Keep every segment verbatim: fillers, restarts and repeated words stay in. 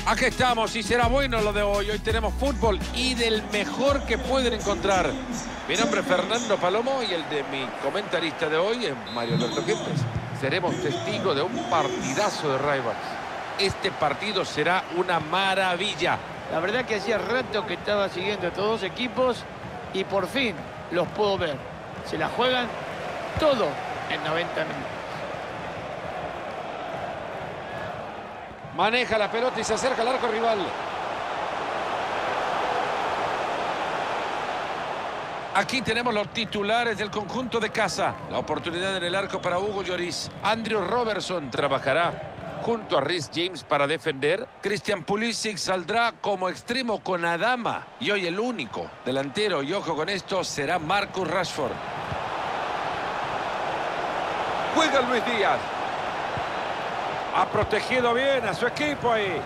Aquí estamos y será bueno lo de hoy. Hoy tenemos fútbol y del mejor que pueden encontrar. Mi nombre es Fernando Palomo y el de mi comentarista de hoy es Mario Alberto Kempes. Seremos testigos de un partidazo de rivals. Este partido será una maravilla. La verdad que hacía rato que estaba siguiendo a estos dos equipos y por fin los puedo ver. Se la juegan todo en noventa minutos. Maneja la pelota y se acerca al arco rival. Aquí tenemos los titulares del conjunto de casa. La oportunidad en el arco para Hugo Lloris. Andrew Robertson trabajará junto a Reece James para defender. Christian Pulisic saldrá como extremo con Adama. Y hoy el único delantero, y ojo con esto, será Marcus Rashford. Juega Luis Díaz. Ha protegido bien a su equipo ahí.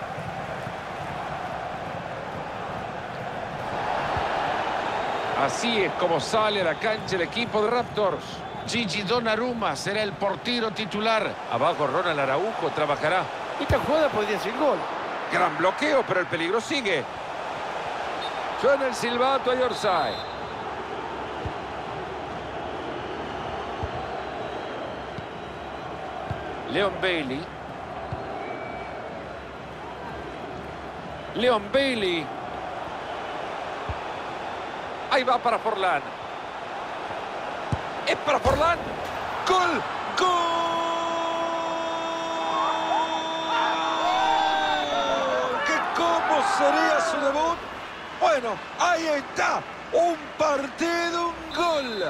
Así es como sale a la cancha el equipo de Raptors. Gigi Donnarumma será el portero titular. Abajo Ronald Araujo trabajará. Esta jugada podría ser gol. Gran bloqueo, pero el peligro sigue. Suena el silbato y offside. Leon Bailey. Leon Bailey. Ahí va para Forlán. Es para Forlán. ¡Gol! ¡Gol! ¿Qué cómo sería su debut? Bueno, ahí está. Un partido, un gol.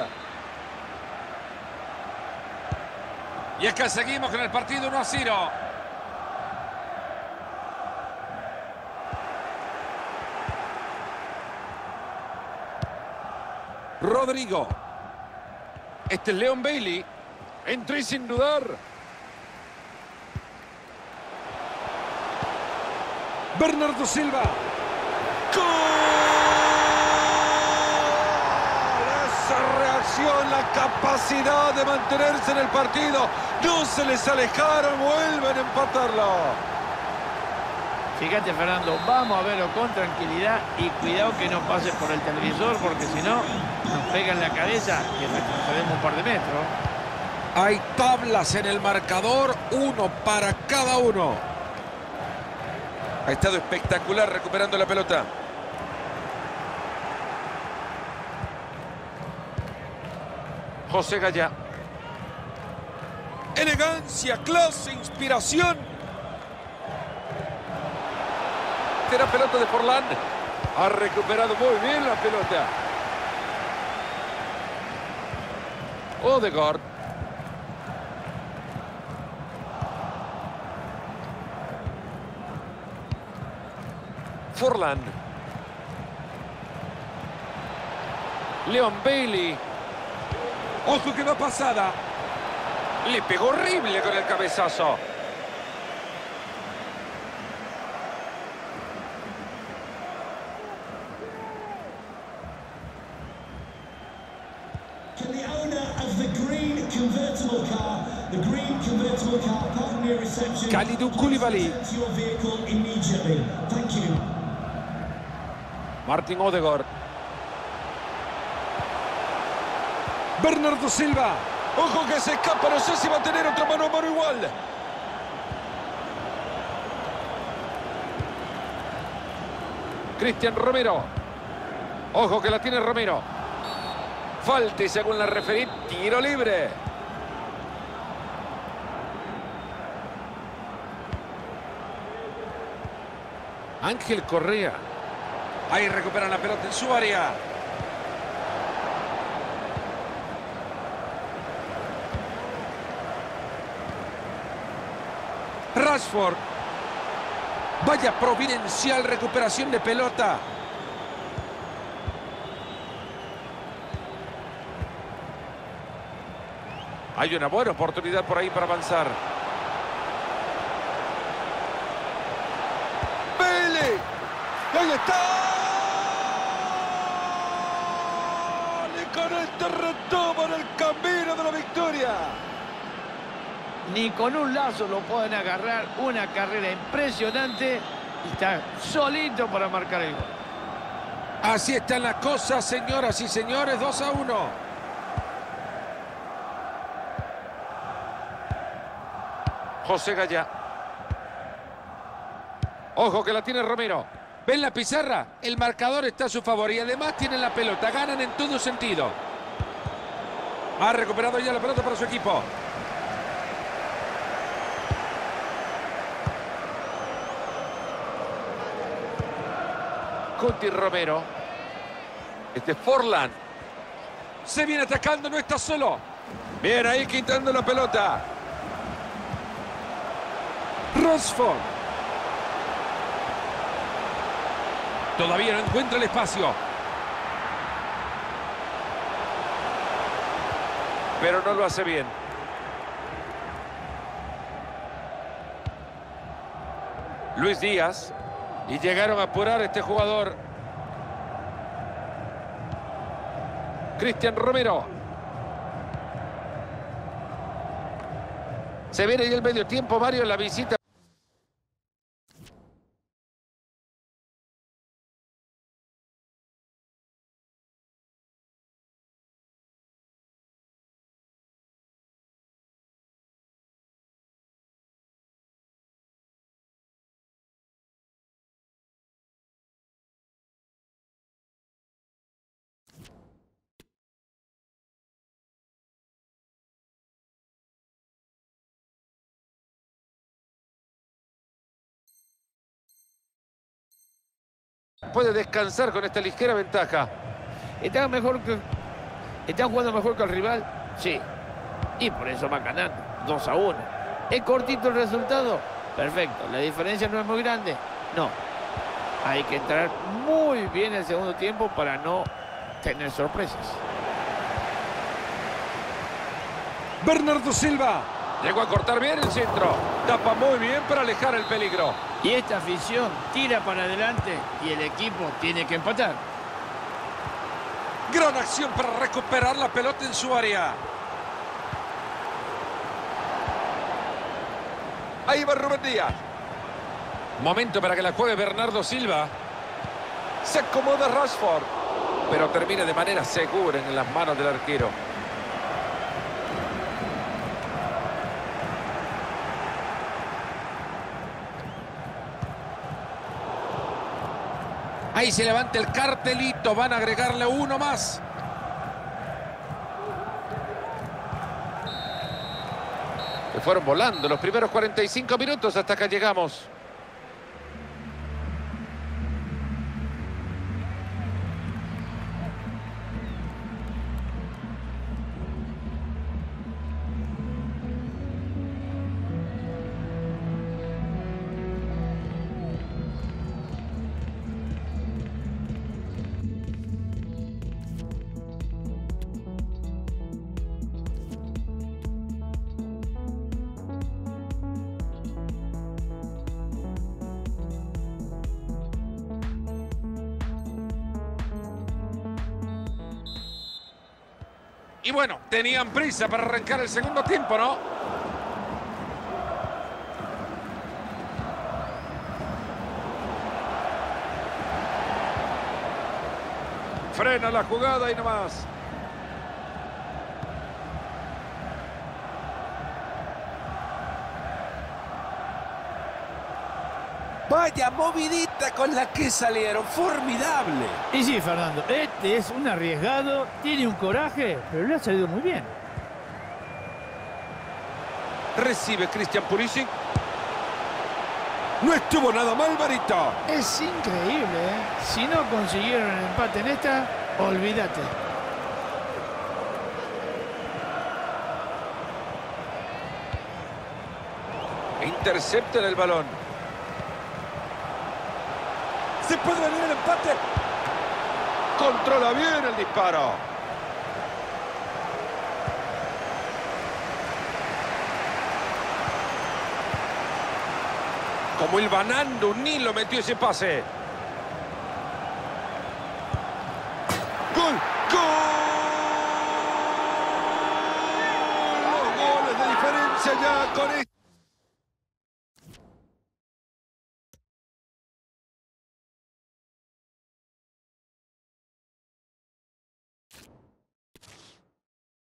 Y es que seguimos con el partido uno a cero. Rodrigo. Este es Leon Bailey. Entró sin dudar. Bernardo Silva. ¡Gol! Esa reacción, la capacidad de mantenerse en el partido. No se les alejaron, vuelven a empatarlo. Fíjate, Fernando, vamos a verlo con tranquilidad y cuidado que no pase por el televisor porque si no nos pega en la cabeza y retrocedemos un par de metros. Hay tablas en el marcador, uno para cada uno. Ha estado espectacular recuperando la pelota. José Gaya. Elegancia, clase, inspiración. La pelota de Forlán. Ha recuperado muy bien la pelota. Odegaard. Forlán. Leon Bailey. Ojo que va pasada. Le pegó horrible con el cabezazo. Kalidou Koulibaly. Martin Odegaard. Bernardo Silva. Ojo que se escapa, no sé si va a tener otro mano a mano igual. Cristian Romero. Ojo que la tiene Romero. Falta y según la referí, tiro libre. Ángel Correa. Ahí recuperan la pelota en su área. Rashford. Vaya providencial recuperación de pelota. Hay una buena oportunidad por ahí para avanzar. ¡Bailey! ¡Ahí está! Y con esto retoman el camino de la victoria. Ni con un lazo lo pueden agarrar. Una carrera impresionante y está solito para marcar el gol. Así están las cosas, señoras y señores, dos a uno. José Gaya. Ojo que la tiene Romero. ¿Ven la pizarra? El marcador está a su favor y además tienen la pelota. Ganan en todo sentido. Ha recuperado ya la pelota para su equipo. Cuti Romero. Este es Forlán. Se viene atacando, no está solo. Bien, ahí quitando la pelota. Rosford. Todavía no encuentra el espacio. Pero no lo hace bien. Luis Díaz. Y llegaron a apurar a este jugador. Cristian Romero. Se viene ya el medio tiempo, Mario, en la visita. Puede descansar con esta ligera ventaja. ¿Están mejor que... ¿Están jugando mejor que el rival? Sí. Y por eso van ganando. dos a uno. ¿Es cortito el resultado? Perfecto. ¿La diferencia no es muy grande? No. Hay que entrar muy bien el segundo tiempo para no tener sorpresas. Bernardo Silva. Llegó a cortar bien el centro. Tapa muy bien para alejar el peligro. Y esta afición tira para adelante y el equipo tiene que empatar. Gran acción para recuperar la pelota en su área. Ahí va Rubén Díaz. Momento para que la juegue Bernardo Silva. Se acomoda Rashford. Pero termina de manera segura en las manos del arquero. Ahí se levanta el cartelito. Van a agregarle uno más. Se fueron volando los primeros cuarenta y cinco minutos hasta acá llegamos. Y bueno, tenían prisa para arrancar el segundo tiempo, ¿no? Frena la jugada y nomás. Vaya movidita con la que salieron, formidable. Y sí, Fernando, este es un arriesgado, tiene un coraje, pero le ha salido muy bien. Recibe Christian Pulisic. No estuvo nada mal, Barito. Es increíble, ¿eh? Si no consiguieron el empate en esta, olvídate. Interceptan el balón. Se puede venir el empate. Controla bien el disparo. Como hilvanando un hilo metió ese pase. ¡Gol! ¡Gol! Los goles de diferencia ya con esto.